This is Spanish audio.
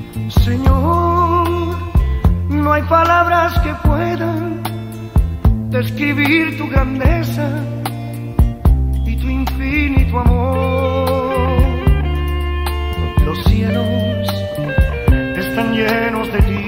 Señor, no hay palabras que puedan describir tu grandeza y tu infinito amor. Los cielos están llenos de ti